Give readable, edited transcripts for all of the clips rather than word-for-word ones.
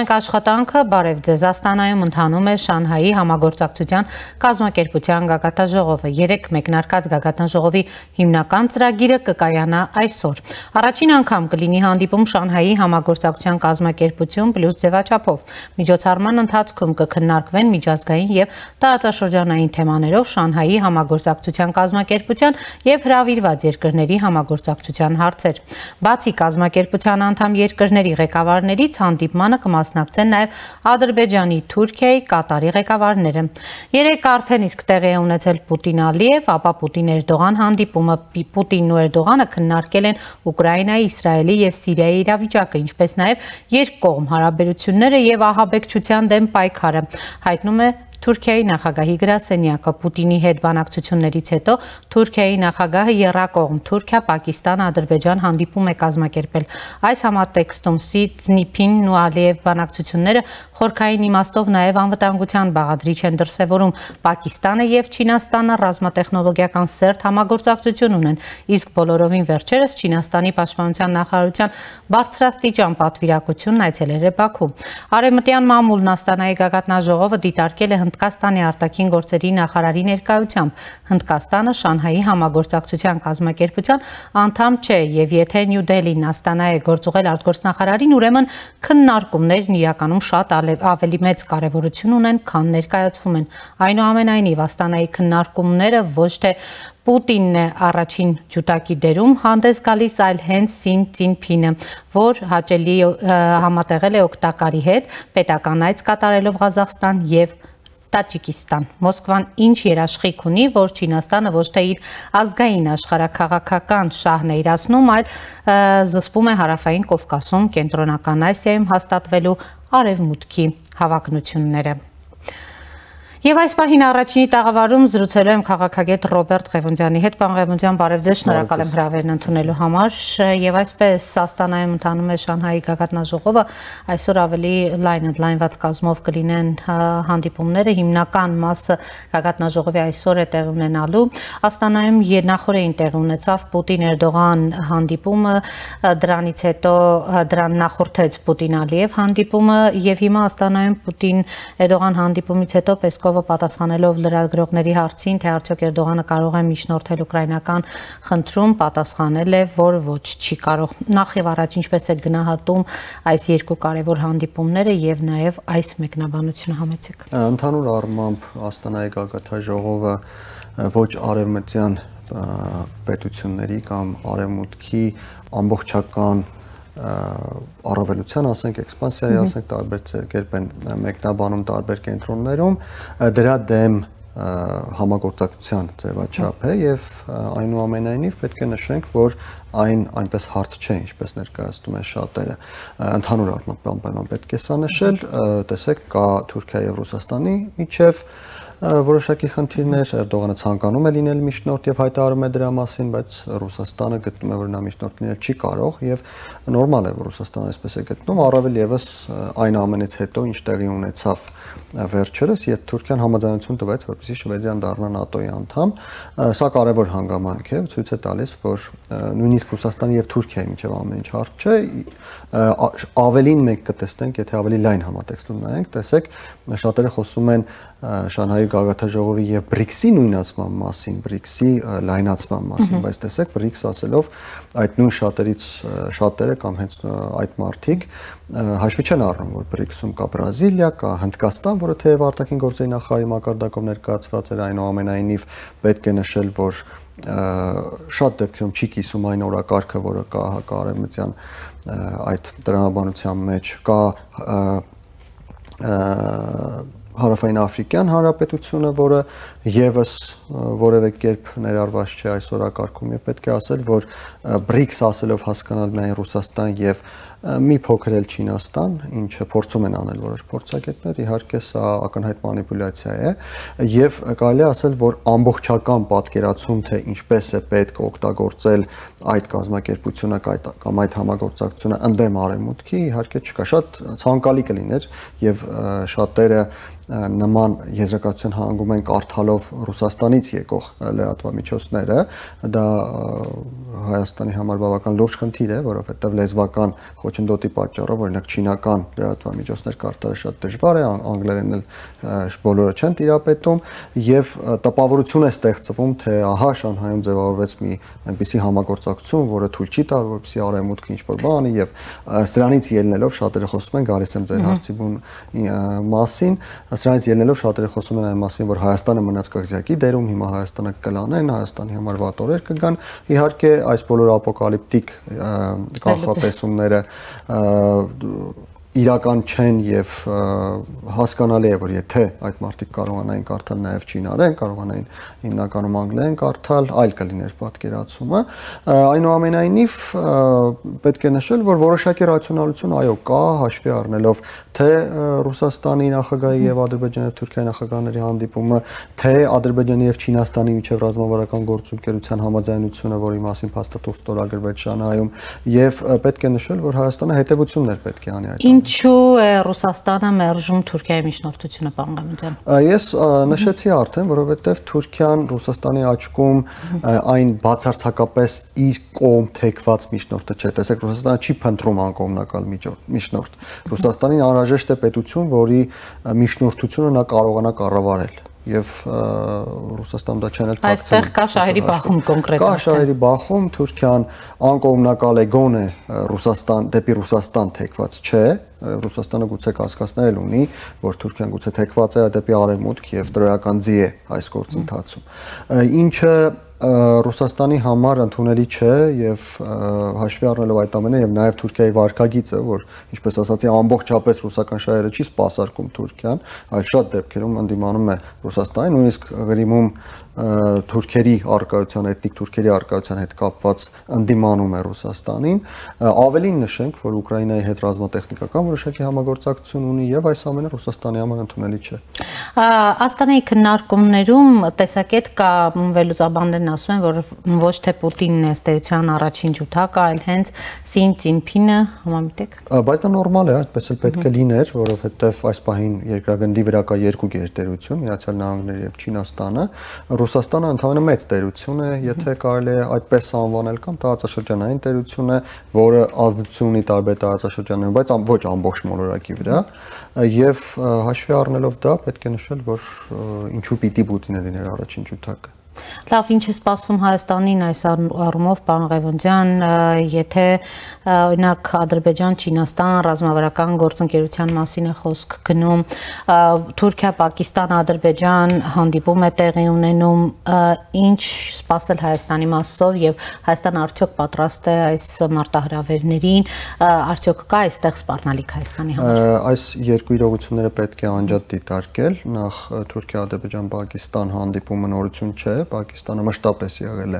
Շարունակում ենք աշխատանքը, բարև ձեզ, Աստանայում ընթանում է Շանհայի համագործակցության կազմակերպության գագաթնաժողովը։ 3 մեկնարկած գագաթնաժողովի հիմնական ծրագիրը կկայանա այսօր։ Առաջին անգամ կլինի հանդիպում Շանհայի համագործակցության կազմակերպություն պլյուս ձևաչափով։ Միջոցառման ընթացքում կքննարկվեն միջազգային եւ տարածաշրջանային թեմաներով Շանհայի համագործակցության կազմակերպության եւ հրավիրված երկրների համագործակցության հարցեր։ Բացի կազմակերպության անդամ երկրների ղեկավարներից հանդիպմանը կմասնակցեն նաև Ադրբեջանի, Թուրքիայի, Կատարի ղեկավարները։ 3 արդեն իսկ տեղի է ունեցել Պուտին-Ալիև, ապա Պուտին-Էրդողան հանդիպումը։ Պուտինն ու Էրդողանը քննարկել են Ուկրաինայի, Իսրայելի եւ Սիրիայի իրավիճակը, ինչպես նաև երկկողմ հարաբերությունները եւ ահաբեկչության դեմ պայքարը, հայտնում է Թուրքիայի նախագահի գրասենյակը։ Պուտինի հետ բանակցություններից հետո Թուրքիայի նախագահը եռակողմ Թուրքիա-Պակիստան-Ադրբեջան հանդիպում է կազմակերպել։ Այս համատեքստում Սի Ցզինփինն ու Ալիև բանակցությունները խորքային իմաստով նաև անվտանգության բաղադրիչ են դրսևորում։ Պակիստանը եւ Չինաստանը ռազմատեխնոլոգիական սերտ համագործակցություն ունեն, իսկ բոլորովին վերջերս Չինաստանի պաշտպանության նախարարության բարձրաստիճան պատվիրակությունն այցելել է Բաքու։ Արևմտյան մամուլն Աստանայի գագաթնաժողովը դիտարկել է Հնդկաստանի արտաքին գործերի նախարարի ներկայությամբ։ Հնդկաստանը Շանհայի համագործակցության կազմակերպության անդամ չէ եւ եթե Նյու Դելհին Աստանա է գործուղել արտգործնախարարին, ուրեմն քննարկումներն իրականում շատ ավելի մեծ կարևորություն ունեն, քան ներկայացվում են։ Այնուամենայնիվ Աստանայի քննարկումները ոչ թե Պուտինն է առաջին ջութակի դերում հանդես գալիս, այլ հենց Սի Ցզինփինը, որ հաճելի համատեղել է օգտակարի հետ պետական այց կատարելով Ղազախստան եւ Տաջիկստան։ Մոսկվան ինչ երաշխիք ունի, որ Չինաստանը ոչ թե իր ազգային աշխարհաքաղաքական շահն է իրացնում, այլ զսպում է Հարավային Կովկասում, Կենտրոնական Ասիայում հաստատվելու արևմուտքի հավակնությունները։ Եվ այս պահին առաջինի տաղավարում զրուցելու եմ քաղաքագետ Ռոբերտ Ղևոնդյանի հետ։ Պարոն Ղևոնդյան, բարև ձեզ, շնորհակալ եմ հրավերն ընդունելու համար։ Եվ այսպես Աստանայում ընթանում է Շանհայի գագաթնաժողովը, այսօր ավելի լայնված կազմով կլինեն հանդիպումները, հիմնական մասը գագաթնաժողովի այսօր է տեղի ունենալու։ Աստանայում նախորդին տեղի ունեցավ Պուտին-Էրդողան հանդիպումը, դրանից հետո դրան նախորդեց Պուտին-Ալիև հանդիպումը եւ հիմա Աստանայում Պուտին-Էրդողան հանդիպումից հետո Պեսկովը պատասխանելով լրագրողների հարցին, թե արդյոք Էրդողանը կարող է միջնորդել ուկրաինական խնդրում, պատասխանել է, որ ոչ, չի կարող։ Նախ եւ առաջ ինչպես է գնահատում այս երկու կարևոր հանդիպումները եւ նաեւ այս մեկնաբանությունը համեցեք։ Ընդհանուր առմամբ Աստանայի գագաթնաժողովը ոչ արևմտյան պետությունների կամ արևմուտքի ամբողջական առավելության, ասենք, էքսպանսիայի, ասենք, տարբեր կերպ են մեկնաբանում տարբեր կենտրոններում, դրա դեմ համագործակցության ձևաչափ է եւ այնուամենայնիվ պետք է նշենք, որ այն այնպես հարթ չէ, ինչպես ներկայացնում են շատերը։ Ընդհանուր առմամբ պետք է սա նշել, տեսեք, կա Թուրքիայի եւ Ռուսաստանի միջև որոշակի խնդիրներ, Էրդողանը ցանկանում է լինել միջնորդ եւ հայտարարում է դրա մասին, բայց Ռուսաստանը գտնում է, որ նա միջնորդ լինել չի կարող եւ նորմալ է, որ Ռուսաստանը այսպես է գտնում, առավել եւս այն ամենից հետո, ինչ տեղի ունեցավ վերջերս, երբ Թուրքիան համաձայնություն տվեց, որպեսզի Շվեդիան դառնա ՆԱՏՕ-ի անդամ, սա կարևոր հանգամանք է, ցույց է տալիս, որ նույնիսկ Ռուսաստանի եւ Թուրքիայի միջև ամեն ինչ հարթ չէ, ավելին մենք կտեսնենք, եթե ավելի լայն համատեքստում նայենք, տեսեք, շատերը խոսում են Շանհայի գագաթնաժողովի եւ BRICS-ի նույնացման մասին, BRICS-ի լայնացման մասին, բայց տեսեք BRICS ասելով այդ նույն շատերից շատերը կամ հենց այդ մարդիկ հաշվի չեն առնում, որ BRICS-ում կա Բրազիլիա, կա Հնդկաստան, որը թեև արտաքին գործերի նախարարի մակարդակով ներկայացված էր, այնուամենայնիվ պետք է նշել, որ շատ դեպքերում չի կիսում այն օրակարգը, որը կա արևմտյան այդ տրամաբանության մեջ, կա Հարավային Աֆրիկյան Հանրապետությունը, որը եւս որևէ կերպ ներառված չէ այս օրակարգում եւ պետք է ասել, որ BRICS ասելով հասկանալ միայն Ռուսաստան եւ մի փոքր էլ Չինաստան, ինչը փորձում են անել որոշ փորձագետներ, իհարկե սա ակնհայտ մանիպուլյացիա է եւ կարելի է ասել, որ ամբողջական պատկերացում, թե ինչպես է պետք օգտագործել այդ կազմակերպությունը կամ այդ համագործակցությունը ընդդեմ արևմուտքի, իհարկե չկա, շատ ցանկալի կլիներ եւ շատերը նման եզրակացության հանգում են կարդալով Ռուսաստանից եկող լրատվամիջոցները, դա Հայաստանի համար բավական լուրջ խնդիր է, որովհետև լեզվական խոչընդոտի պատճառով, օրինակ չինական լրատվամիջոցներ կարդալը շատ դժվար է, անգլերենն էլ բոլորը չեն տիրապետում եւ տպավորություն է ստեղծվում, թե ահա Շանհայում ձևավորվեց մի այնպիսի համագործակցություն, որը թույլ չի տա, որպեսզի արևմուտքը ինչ-որ բան անի եւ սրանից ելնելով շատերը խոսում են, գալիս եմ ձեր հարցի մասին, սրանից ելնելով շատերը խոսում են այն մասին, որ Հայաստանը մնաց կղզյակի դերում, հիմա Հայաստանը կլանեն, Հայաստանի համար վատ օրեր կգան։ Իհարկե, այս բոլոր ապոկալիպտիկ կանխատեսումները իրական չեն եւ հասկանալի է, որ եթե այդ մարդիկ կարողանային կարդալ նաեւ չինարեն, կարողանային հիմնականում անգլերեն կարդալ, այլ կլիներ պատկերացումը։ Այնուամենայնիվ պետք է նշել, որ որոշակի ռացիոնալություն այո կա, հաշվի առնելով թե Ռուսաստանի նախագահի եւ Ադրբեջանի եւ Թուրքիայի նախագահների հանդիպումը, թե Ադրբեջանի եւ Չինաստանի միջև ռազմավարական գործընկերության համաձայնությունը, որի մասին փաստաթուղթ ստորագրվեց Շանհայում, եւ պետք է նշել, որ Հայաստանը հետեւություններ պետք է անի այդ։ Ինչու է Ռուսաստանը մերժում Թուրքիայի միջնորդությունը, պարոն Ղամեդյան։ Ես նշեցի արդեն, որովհետև Թուրքիան Ռուսաստանի աչքում այն բացարձակապես իր կողմ թեքված միջնորդը չէ։ Տեսեք, Ռուսաստանը չի փնտրում անկողմնակալ միջնորդ։ Ռուսաստանին անհրաժեշտ է պետություն, որի միջնորդությունը նա կարողանա կառավարել։ Եվ Ռուսաստանը դա չեն էլ թաքցնում։ Այստեղ կա շահերի բախում կոնկրետ։ Կա շահերի բախում, Թուրքիան անկողմնակալ է գոնե դեպի Ռուսաստան թեքված չէ, Ռուսաստանը գուցե կասկածներ ունի, որ Թուրքիան գուցե թեքված է դեպի արևմուտք եւ դրոյական ձի է այս գործընթացում։ Ինչը Ռուսաստանի համար ընդունելի չէ եւ հաշվի առնելով այդ ամենը եւ նաեւ Թուրքիայի վարկագիծը, որ ինչպես ասացի, ամբողջապես ռուսական շահերը չի սպասարկում Թուրքիան, այլ շատ դեպքերում ընդդիմանում է Ռուսաստանին, նույնիսկ Ղրիմում թուրքերի արկայության, էթնիկ թուրքերի արկայության հետ կապված ընդդիմանում է Ռուսաստանին, ավելին նշենք, որ Ուկրաինայի հետ ռազմատեխնիկական որոշակի համագործակցություն ունի եւ այս ամենը Ռուսաստանի համար ընդունելի չէ։ Աստանայի քննարկումներում տեսակետ կա, վերլուծաբաններն ասում են, որ ոչ թե Պուտինն է ստեյության առաջին ջութակը, այլ հենց Սի Ցինփինը, համամիտեք։ Բայց դա նորմալ է, այդպես էլ պետք է լիներ, որովհետեւ այս պահին երկրագնդի վրա կա երկու գերտերություն, Միացյալ Նահանգները եւ Չինաստանը։ Ռուսաստանը ընդհանրապես մեծ տերություն է, եթե կարելի է այդպես անվանել, կամ տարածաշրջանային տերություն է, որը ազդեցություն ունի տարբեր տարածաշրջաններում, բայց ոչ ամբողջ մոլորակի վրա, եւ հաշվի առնելով դա պետք է նշել, որ ինչու պիտի Պուտինը լիներ առաջին ջութակը։ Լավ, ինչ է սպասվում Հայաստանին այս առումով, պարոն Ղևոնդյան, եթե օրինակ Ադրբեջան-Չինաստան ռազմավարական գործընկերության մասին է խոսք գնում, Թուրքիա-Պակիստան-Ադրբեջան հանդիպում է տեղի ունենում, ինչ սպասել Հայաստանի մասով եւ Հայաստանը արդյոք պատրաստ է այս մարտահրավերներին, արդյոք կա այստեղ սպառնալիք Հայաստանի համար։ Այս երկու իրողությունները պետք է անջատ դիտարկել, նախ Թուրքիա-Ադրբեջան-Պակիստան հանդիպումը նորություն չէ, Պակիստանը մշտապես եղել է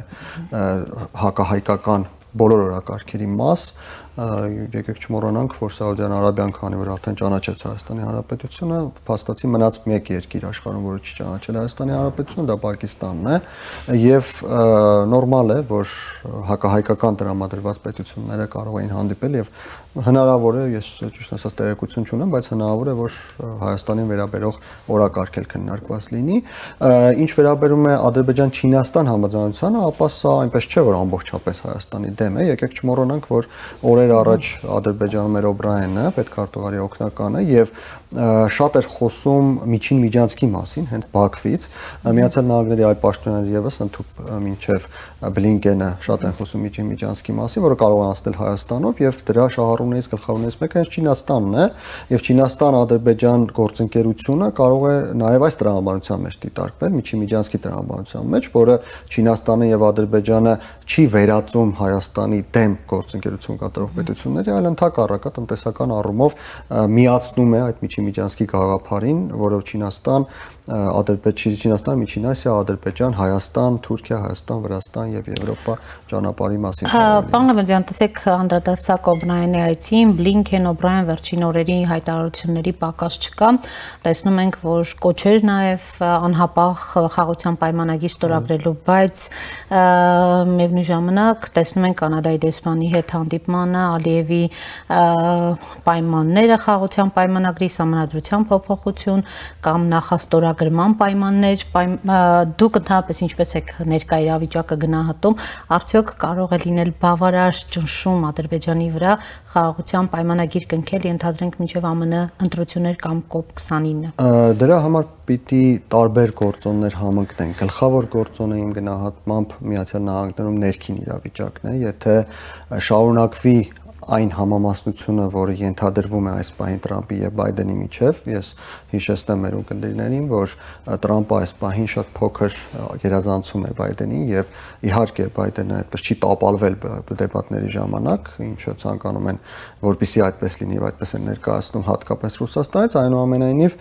հակահայկական բոլոր օրակարգերի մաս, եկեք չմոռանանք, որ Սաուդյան Արաբիան, քանի որ արդեն ճանաչեց Հայաստանի Հանրապետությունը, փաստացի մնաց մեկ երկիր աշխարհում, որը չի ճանաչել Հայաստանի Հանրապետությունը, դա Պակիստանն է, եւ նորմալ է, որ հակահայկական տրամադրված պետությունները կարող էին հանդիպել եւ հնարավոր է, ես ճիշտ ասած տեղեկություն չունեմ, բայց հնարավոր է, որ Հայաստանին վերաբերող օրակարգ էլ քննարկված լինի։ Ինչ վերաբերում է Ադրբեջան-Չինաստան համաձայնությանը, ապա սա այնպես չէ, որ ամբողջապես Հայաստանի դեմ է, եկեք չմոռանանք, որ օրեր առաջ Ադրբեջանում էր Օբրայենը, պետքարտուղարի օգնականը, եւ շատ էր խոսում միջին միջանցքի մասին, հենց Բաքվից, Միացյալ Նահանգների այլ պաշտոնյաներ եւս ընդհուպ մինչեւ Բլինկենը շատ են խոսում միջին միջանցքի մասին, որը կարող է անցնել Հայաստանով, եւ դրա շահառուներից գլխավորներից մեկը հենց Չինաստանն է, եւ Չինաստան-Ադրբեջան գործընկերությունը կարող է նաեւ այս տրամաբանության մեջ դիտարկվել, միջին միջանցքի տրամաբանության մեջ, որը Չինաստանը եւ Ադրբեջանը չի վերածում Հայաստանի դեմ գործընկերություն կատարող պետությունների, այլ ընդհակառակը տնտեսական առումով միացնում է այդ միջին միջանցքի գաղափարին, որով Չինաստան, Չինաստան, Միջին Ասիա, Ադրբեջան, Հայաստան, Թուրքիա, Հայաստան, Վրաստան եւ Եվրոպա ճանապարհի մասին։ Պարոն Ղևոնդյան, տեսեք, անդրադարձակ Օբրայենի այցին, Բլինքեն Օբրայան վերջին օրերի հայտարարությունների պակաս չկա։ Տեսնում ենք, որ կոչեր նաեւ անհապաղ խաղաղության պայմանագիր ստորագրելու, բայց միևնույն ժամանակ տեսնում ենք Կանադայի դեսպանի հետ հանդիպմանը, Ալիևի պայմանները խաղաղության պայմանագրի, սահմանադրության փոփոխություն կամ նախաստորագրել ստորագրման պայմաններ, դուք ընդհանրապես ինչպես եք ներկա իրավիճակը գնահատում, արդյոք կարող է լինել բավարար ճնշում Ադրբեջանի վրա խաղաղության պայմանագիր կնքել, ենթադրենք մինչև ԱՄՆ ընտրություններ կամ COP29։ Դրա համար պիտի տարբեր գործոններ համընկնեն։ Գլխավոր գործոնը իմ գնահատմամբ Միացյալ Նահանգներում ներքին իրավիճակն է, եթե շարունակվի այն համամասնությունը, որը ենթադրվում է այս պահին Տրամպի եւ Բայդենի միջև, ես հիշեցնեմ մեր ունկնդիրներին, որ Տրամպը այս պահին շատ փոքր գերազանցում է Բայդենին եւ իհարկե Բայդենը այդպես չի տապալվել դեպատների ժամանակ, ինչը ցանկանում են, որպեսզի այդպես լինի եւ այդպես են ներկայացնում հատկապես Ռուսաստանից, այնուամենայնիվ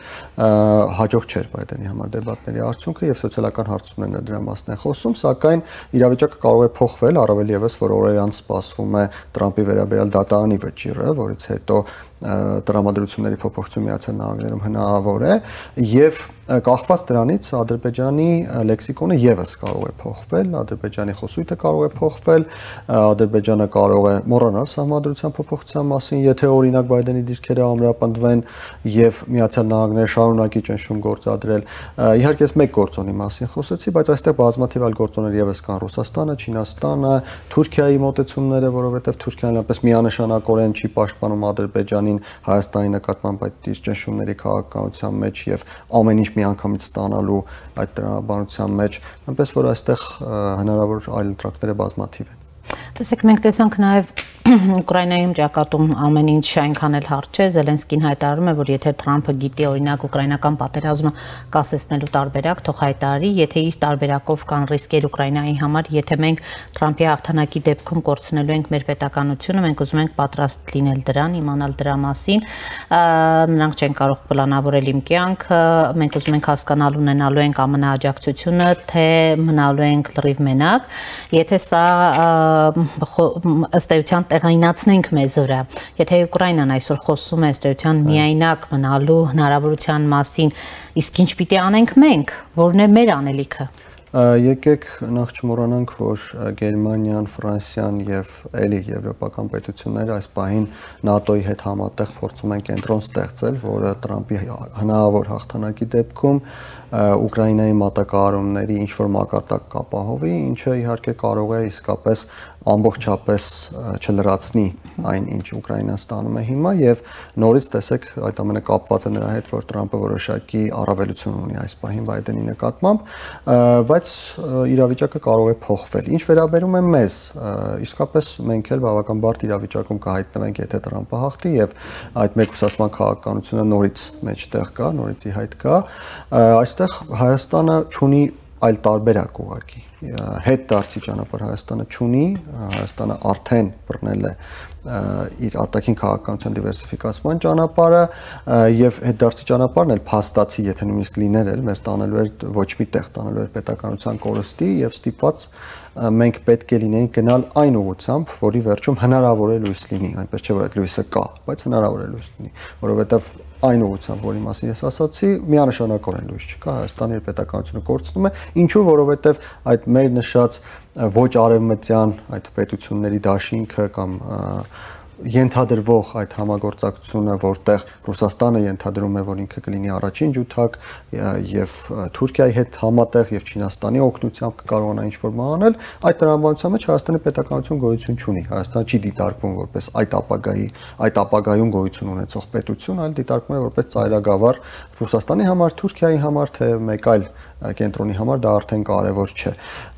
հաջող չէր Բայդենի համար դեպատների արդյունքը եւ սոցիալական հարցումներն դրա մասն են խոսում, սակայն իրավիճակը կարող է փոխվել, առավել եւս որ օրեր անց սպասվում է Տրամպի վերաբերյալ դատարանի վճիռը, որից հետո տրամադրությունների փոփոխություն Միացյալ Նահանգներում հնարավոր է եւ կախված դրանից Ադրբեջանի լեքսիկոնը եւս կարող է փոխվել, Ադրբեջանի խոսույթը կարող է փոխվել, Ադրբեջանը կարող է մոռանալ սահմանադրության փոփոխության մասին, եթե օրինակ Բայդենի դիրքերը ամրապնդվեն եւ Միացյալ Նահանգները շարունակի ճնշում գործադրել։ Իհարկե ես մեկ գործոնի մասին խոսեցի, բայց այստեղ բազմաթիվ այլ գործոններ եւս կան՝ Ռուսաստանը, Չինաստանը, Թուրքիայի մոտեցումները, որովհետեւ Թուրքիան այնպես միանշանակորեն չի պաշտպանում Ադրբեջանի Հայաստանի նկատմամբ այդ իր ճնշումների քաղաքականության մեջ եւ ամեն ինչ միանգամից ստանալու այդ տրամաբանության մեջ, այնպես որ այստեղ հնարավոր այլ ընտրակները բազմաթիվ են։ Տեսեք, մենք տեսանք նաև Ուկրաինայում ճակատում ամեն ինչ այնքան էլ հարց չէ, Զելենսկին հայտարարում է, որ եթե Թրամփը գիտի օրինակ ուկրաինական պատերազմը կասեցնելու տարբերակ, թող հայտարարի, եթե իր տարբերակով կան ռիսկեր Ուկրաինայի համար, եթե մենք Թրամփի հաղթանակի դեպքում կորցնելու ենք մեր պետականությունը, մենք ուզում ենք պատրաստ լինել դրան, իմանալ դրա մասին, նրանք չեն կարող պլանավորել իմ կյանքը, մենք ուզում ենք հասկանալ ունենալու ենք ԱՄՆ աջակցությունը, թե մնալու ենք լրիվ մենակ, եթե սա ըստ էության տեղայնացնենք մեզ վրա, եթե Ուկրաինան այսօր խոսում է ըստ էության միայնակ մնալու հնարավորության մասին, իսկ ինչ պիտի անենք մենք, որն է մեր անելիքը։ Եկեք նախ չմոռանանք, որ Գերմանիան, Ֆրանսիան եւ էլի եվրոպական պետությունները այս պահին ՆԱՏՕ-ի հետ համատեղ փորձում են կենտրոն ստեղծել, որը Տրամպի հնարավոր հաղթանակի դեպքում Ուկրաինայի մատակարարումների ինչ որ մակարդակ կապահովի, ինչը իհարկե կարող է իսկապես ամբողջապես չլրացնի այն, ինչ Ուկրաինան ստանում է հիմա եւ նորից տեսեք այդ ամենը կապված է նրա հետ, որ Տրամպը որոշակի առավելություն ունի այս պահին Բայդենի նկատմամբ, բայց իրավիճակը կարող է փոխվել։ Ինչ վերաբերում է մեզ, իսկապես մենք էլ բավական բարդ իրավիճակում կհայտնվենք, եթե Տրամպը հաղթի եւ այդ մեկուսացման քաղաքականությունը նորից մեջտեղ կա, նորից ի հայտ կա, այստեղ Հայաստանը ունի այլ տարբերակ ուղղակի հետ դարձի ճանապարհ Հայաստանը չունի, Հայաստանը արդեն բռնել է իր արտաքին քաղաքականության դիվերսիֆիկացման ճանապարհը եւ հետ դարձի ճանապարհն էլ փաստացի, եթե նույնիսկ լիներ էլ մեզ տանելու էր ոչ մի տեղ տանելու էր պետականության կորստի եւ ստիպված մենք պետք է լինեինք գնալ այն ուղղությամբ, որի վերջում հնարավոր է լույս լինի, այնպես չէ որ այդ լույսը կա, բայց հնարավոր է լույս լինի, որովհետեւ այն ուղղությամբ, որի մասին ես ասացի, միանշանակորեն լույս չկա, Հայաստանը իր պետականությունը կորցնում է, ինչու, որովհետև այդ մեր նշած ոչ արևմտյան այդ պետությունների դաշինքը կամ ենթադրվող այդ համագործակցությունը, որտեղ Ռուսաստանը ենթադրում է, որ ինքը կլինի առաջին ջութակ եւ Թուրքիայի հետ համատեղ եւ Չինաստանի օգնությամբ կկարողանա ինչ-որ բան անել, այդ տրամաբանության մեջ Հայաստանի պետականություն գոյություն չունի։ Հայաստանը չի դիտարկվում որպես այդ ապագայում գոյություն ունեցող պետություն, այլ դիտարկվում է որպես ծայրագավառ Ռուսաստանի համար, Թուրքիայի համար, թե մեկ այլ կենտրոնի համար դա արդեն կարևոր չէ։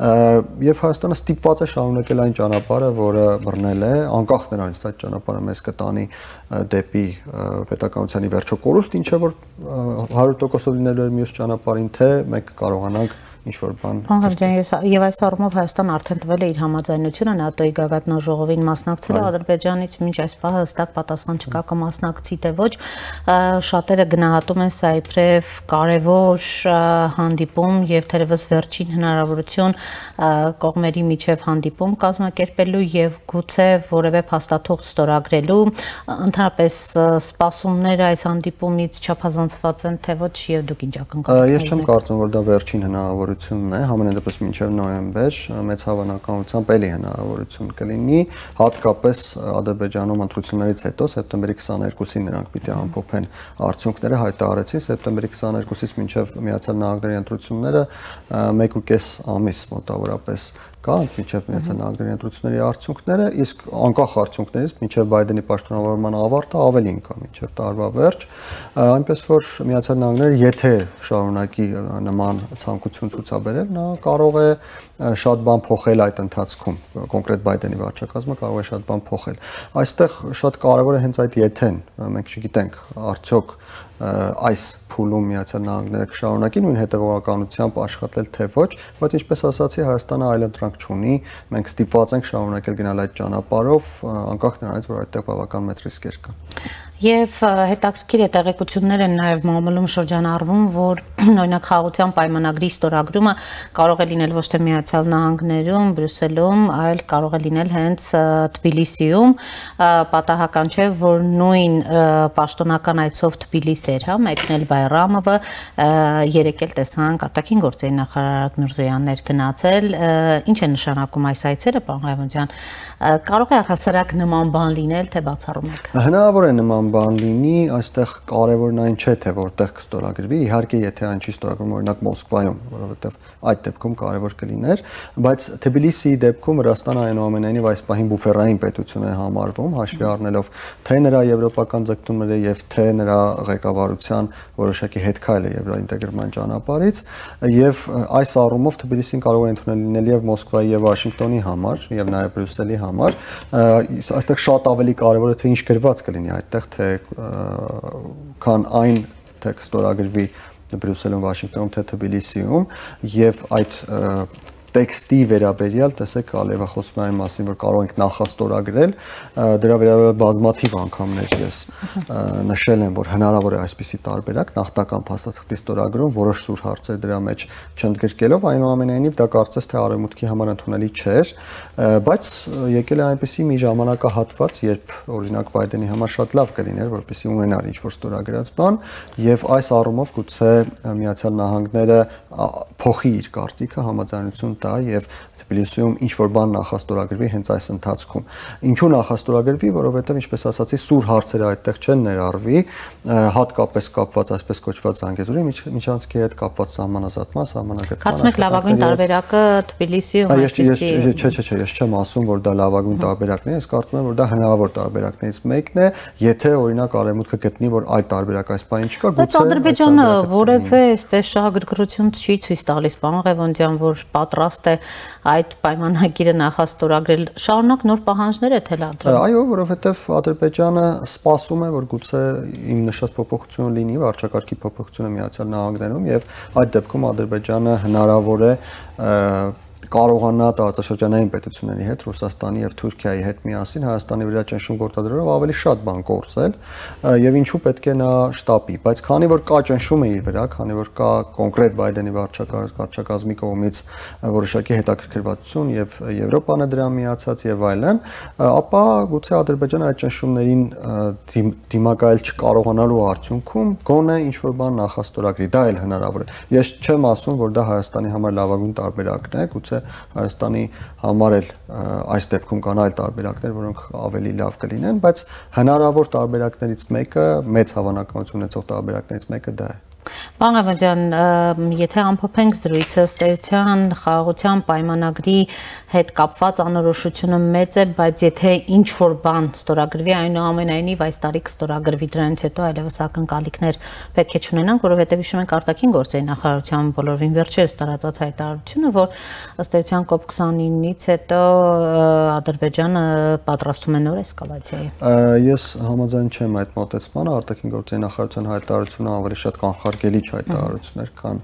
Եվ Հայաստանը ստիպված է շարունակել այն ճանապարհը, որը բռնել է, անկախ նրանից այդ ճանապարհը մեզ կտանի դեպի պետականության վերջո կորուստ, ինչը որ 100% լինելու էր մյուս ճանապարհին, թե մենք կարողանանք ինչ-որ բան։ Պարոն ջան, եւ այս առումով Հայաստանը արդեն տվել է իր համաձայնությունը ՆԱՏՕ-ի գագաթնաժողովին մասնակցել, Ադրբեջանից մինչ այս պահը հստակ պատասխան չկա կմասնակցի թե ոչ, շատերը գնահատում են սա իբրև կարևոր հանդիպում եւ թերևս վերջին հնարավորություն կողմերի միջև հանդիպում կազմակերպելու եւ գուցե որևէ փաստաթուղթ ստորագրելու, ընդհանրապես սպասումները այս հանդիպումից չափազանցված են թե ոչ եւ դուք ինչ ակնկալում եք։ Ես չեմ կարծում, որ դա վերջին հնարավորություն հնարավորությունն է, համենայն դեպս մինչև նոյեմբեր մեծ հավանականությամբ էլի հնարավորություն կլինի, հատկապես Ադրբեջանում ընտրություններից հետո սեպտեմբերի 22-ին նրանք պիտի ամփոփեն արդյունքները, հայտարարեցին սեպտեմբերի 22-ից մինչև Միացյալ Նահանգների ընտրությունները 1.5 ամիս մոտավորապես կա, մինչև Միացյալ Նահանգների ընտրությունների արդյունքները, իսկ անկախ արդյունքներից մինչև Բայդենի պաշտոնավորման ավարտը ավելին կա, մինչև տարվա վերջ, այնպես որ Միացյալ Նահանգները եթե շարունակի նման ցանկություն ցուցաբերել, նա կարող է շատ բան փոխել այդ ընթացքում, կոնկրետ Բայդենի վարչակազմը կարող է շատ բան փոխել։ Այստեղ շատ կարևոր է հենց այդ եթեն, մենք չգիտենք արդյոք այս փուլում Միացյալ Նահանգները կշարունակի նույն հետևողականությամբ աշխատել թե ոչ, բայց ինչպես ասացի, Հայաստանը այլընտրանք չունի, մենք ստիպված ենք շարունակել գնալ այդ ճանապարհով, անկախ նրանից, որ այդտեղ բավական մեծ ռիսկեր կան։ Եվ հետաքրքիր է տեղեկություններ են նաև մամուլում շրջանառվում, որ օրինակ խաղաղության պայմանագրի ստորագրումը կարող է լինել ոչ թե Միացյալ Նահանգներում, Բրյուսելում, այլ կարող է լինել հենց Թբիլիսիում, պատահական չէ, որ նույն պաշտոնական այցով Թբիլիսի էր, հա, մեկնել Բայրամովը, երեկ էլ տեսանք արտաքին գործերի նախարար Միրզոյանն էր գնացել, ինչ է նշանակում այս այցերը, պարոն Ղայոնդյան, կարող է առհասարակ նման բան լինել, թե բացառում եք։ Հնարավոր է նման բան լինի, այստեղ կարևորն այն չէ, թե որտեղ կստորագրվի, իհարկե եթե այն չի ստորագրվում օրինակ Մոսկվայում, որովհետև այդ դեպքում կարևոր կլիներ, բայց Թբիլիսիի դեպքում Վրաստանը այնուամենայնիվ այս պահին բուֆերային պետություն է համարվում, հաշվի առնելով թե նրա եվրոպական ձգտումները եւ թե նրա ղեկավարության որոշակի հետքայլը եվրոինտեգրման ճանապարհից, եւ այս առումով Թբիլիսին կարող է ընդունել լինել եւ Մոսկվայի եւ Վաշինգտոնի համար, եւ նաեւ Բրյուսելի համար, այստեղ շատ ավելի կարևոր է թե ինչ գրված կլինի այդտեղ, թե քան այն թե կստորագրվի Բրյուսելում, Վաշինգտոնում, թե Թբիլիսիում եւ այդ տեքստի վերաբերյալ, տեսեք, Ալիևը խոսում է այն մասին, որ կարող ենք նախաստորագրել, դրա վերաբերյալ բազմաթիվ անգամներ ես նշել եմ, որ հնարավոր է այսպիսի տարբերակ, նախնական փաստաթղթի ստորագրում, որոշ սուր հարցեր դրա մեջ չընդգրկելով, այնուամենայնիվ դա կարծես թե արևմուտքի համար ընդունելի չէր, բայց եկել է այնպիսի մի ժամանակահատված, երբ օրինակ Բայդենի համար շատ լավ կլիներ, որպեսզի ունենար ինչ-որ ստորագրած բան, եւ այս առումով գուցե Միացյալ Նահանգները փոխի իր կարծիքը, համաձայնություն տա եւ Թբիլիսիում ինչ որ բան նախաստորագրվի հենց այս ընթացքում։ Ինչու նախաստորագրվի, որովհետեւ ինչպես ասացի, սուր հարցերը այդտեղ չեն ներառվի, հատկապես կապված այսպես կոչված Զանգեզուրի միջանցքի հետ կապված սահմանազատման, սահմանագծման։ Կարծում եք լավագույն տարբերակը Թբիլիսիում այսպիսի։ Չէ, ես չեմ ասում, որ դա լավագույն տարբերակն է, ես կարծում եմ, որ դա հնարավոր տարբերակներից մեկն է, եթե օրինակ Արևմուտքը գտնի, որ այդ տարբերակ այս բանը չկա, գուցե Ադրբեջանը որևէ այսպես շահագրգռություն չի ցույց տալիս, պարոն Ղայոնդյան, որ պատրաստ է այդ պայմանագիրը նախաստորագրել, շարունակ նոր պահանջներ է թելադրում։ Այո, որովհետև Ադրբեջանը սպասում է, որ գուցե իմ նշած փոփոխություն լինի, վարչակարգի փոփոխությունը Միացյալ Նահանգներում, եւ այդ դեպքում Ադրբեջանը հնարավոր է կարողանա տարածաշրջանային պետությունների հետ, Ռուսաստանի եւ Թուրքիայի հետ միասին Հայաստանի վրա ճնշում գործադրելով ավելի շատ բան կորցել եւ ինչու պետք է նա շտապի, բայց քանի որ կա ճնշումը իր վրա, քանի որ կա կոնկրետ Բայդենի վարչակազմի կողմից որոշակի հետաքրքրվածություն եւ Եվրոպան է դրան միացած եւ այլն, ապա գուցե Ադրբեջանը այդ ճնշումներին դիմակայել չկարողանալու արդյունքում գոնե ինչ որ բան նախաստորագրի, դա էլ հնարավոր է։ Ես չեմ ասում, որ դա Հայաստանի համար լավագույն տարբերակն է, գուցե Հայաստանի համար էլ այս դեպքում կան այլ տարբերակներ, որոնք ավելի լավ կլինեն, բայց հնարավոր տարբերակներից մեկը, մեծ հավանականություն ունեցող տարբերակներից մեկը դա է։ Պարոն Ղայոնդյան, եթե ամփոփենք զրույցը, ըստ էության խաղաղության պայմանագրի հետ կապված անորոշությունը մեծ է, բայց եթե ինչ որ բան ստորագրվի, այնուամենայնիվ այս տարի կստորագրվի, դրանից հետո այլևս ակնկալիքներ պետք է չունենանք, որովհետև հիշում ենք արտաքին գործերի նախարարության բոլորին վերջերս տարածած հայտարարությունը, որ ըստ էության COP29-ից հետո Ադրբեջանը պատրաստում է նոր էսկալացիայի։ Ես համաձայն չեմ այդ մոտեցմանը, արտաքին գործերի նախարարության հայտարարությունը ավելի շատ կանխարգելիչ հայտարարություններ, քան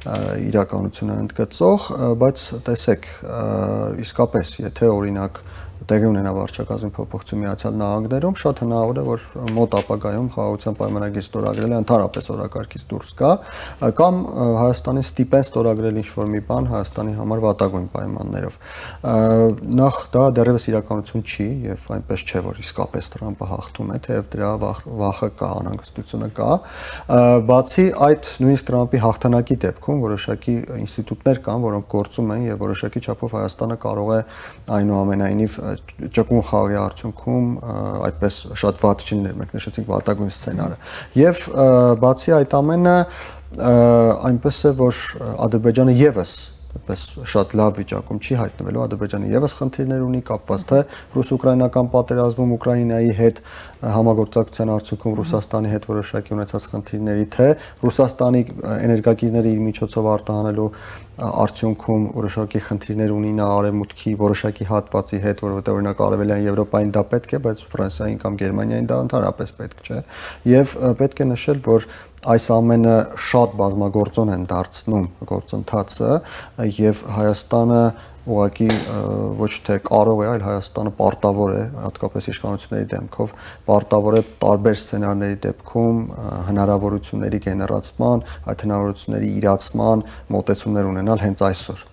իրականությունը ընդգծող, բայց տեսեք, իսկապես, եթե օրինակ տեղի ունենա վարչակազմի փոփոխություն Միացյալ Նահանգներում, շատ հնարավոր է, որ մոտ ապագայում խաղաղության պայմանագիր ստորագրելը ընդհանրապես օրակարգից դուրս գա, կամ Հայաստանի ստիպեն ստորագրել ինչ-որ մի բան Հայաստանի համար վատագույն պայմաններով։ Նախ դա դեռևս իրականություն չի եւ այնպես չէ, որ իսկապես Թրամփը հաղթում է, թեև դրա վախը կա, անհանգստությունը կա։ Բացի այդ, նույնիսկ Թրամփի հաղթանակի դեպքում որոշակի ինստիտուտներ կան, որոնք գործում են եւ որոշակի չափով Հայաստանը կարող է այնուամենայնիվ ճկուն խաղի արդյունքում այդպես շատ վատ չի լինել, մենք նշեցինք վատագույն սցենարը։ Եվ բացի այդ ամենը այնպես է, որ Ադրբեջանը եւս այդպես շատ լավ վիճակում չի հայտնվելու, Ադրբեջանը եւս խնդիրներ ունի կապված թե ռուս-ուկրաինական պատերազմում Ուկրաինայի հետ համագործակցության արդյունքում Ռուսաստանի հետ որոշակի ունեցած խնդիրների, թե Ռուսաստանի էներգակիրները իր միջոցով արտահանելու արդյունքում որոշակի խնդիրներ ունի նա արևմուտքի որոշակի հատվածի հետ, որովհետև օրինակ արևելյան Եվրոպային դա պետք է, բայց Ֆրանսիային կամ Գերմանիային դա ընդհանրապես պետք չէ։ Եվ պետք է նշել, որ այս ամենը շատ բազմագործոն են դարձնում գործընթացը եւ Հայաստանը ուղղակի ոչ թե կարող է, այլ Հայաստանը պարտավոր է, հատկապես իշխանությունների դեմքով, պարտավոր է տարբեր սցենարների դեպքում հնարավորությունների գեներացման, այդ հնարավորությունների իրացման մոտեցումներ ունենալ հենց այսօր։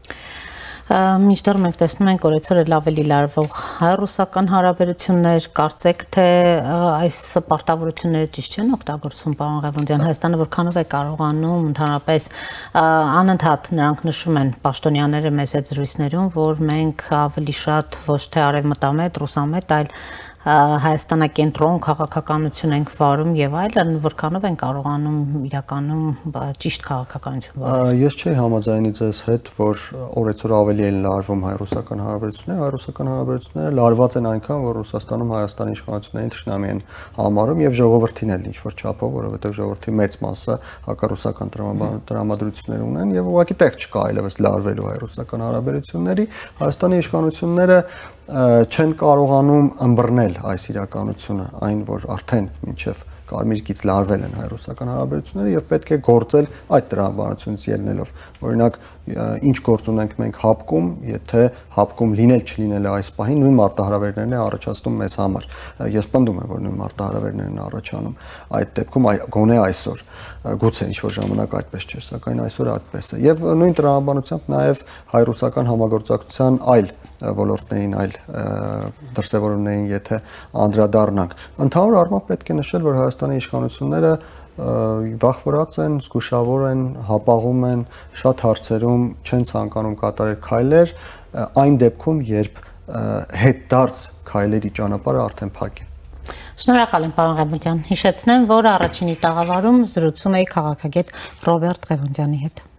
Մինչդեռ մենք տեսնում ենք օրեցօր ավելի լարվող հայ-ռուսական հարաբերություններ, կարծեք թե այս պարտավորությունները ճիշտ չեն օգտագործվում, պարոն Ղևոնդյան, Հայաստանը որքանով է կարողանում ընդհանրապես անընդհատ նրանք նշում են պաշտոնյաները մեծ զրույցներում, որ մենք ավելի շատ ոչ թե արևմտամետ, ռուսամետ, այլ Հայաստանակենտրոն քաղաքականություն ենք վարում եւ այլն, որքանով են կարողանում իրականում ճիշտ քաղաքականություն վարել։ Ես չէի համաձայնի ձեզ հետ, որ օրեցօր ավելի են լարվում հայ-ռուսական հարաբերությունները, հայ-ռուսական հարաբերությունները լարված են այնքան, որ Ռուսաստանում Հայաստանի իշխանություններին թշնամի են համարում եւ ժողովրդին էլ ինչ-որ չափով, որովհետեւ ժողովրդի մեծ մասը հակառուսական տրամադրություններ ունեն եւ ուղղակի տեղ չկա այլևս լարվելու հայ-ռուսական հարաբերությունների, Հայաստանի իշխանությունները չեն կարողանում ըմբռնել այս իրականությունը, այն որ արդեն մինչև կարմիր գիծ լարվել են հայ-ռուսական հարաբերությունները եւ պետք է գործել այդ տրամաբանությունից ելնելով։ Օրինակ, ինչ գործ ունենք մենք հապկում, եթե հապկում լինել չլինելը այս պահին նույն մարտահրավերներն է առաջացնում մեզ համար։ Ես պնդում եմ, որ նույն մարտահրավերներն են առաջանում այդ դեպքում գոնե այսօր, գուցե ինչ-որ ժամանակ այդպես չէր, սակայն այսօր այդպես է։ Եվ նույն տրամաբանությամբ նաեւ հայ-ռուսական համագործակցության այլ ոլորտներին, այլ դրսևորումներին, եթե անդրադառնանք։ Ընդհանուր առմամբ պետք է նշել, որ Հայաստանի իշխանությունները վախվորած են, զգուշավոր են, հապաղում են, շատ հարցերում չեն ցանկանում կատարել քայլեր, այն դեպքում, երբ հետդարձ քայլերի ճանապարհը արդեն փակ է։ Շնորհակալ եմ, պարոն Ղևոնդյան։ Հիշեցնեմ, որ առաջինի տաղավարում զրուցում էի քաղաքագետ Ռոբերտ Ղևոնդյանի հետ։